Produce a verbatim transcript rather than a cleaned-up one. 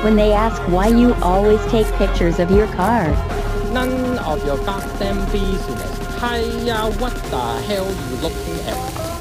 when they ask why you always take pictures of your car. None of your goddamn business. Hiya, what the hell you looking at?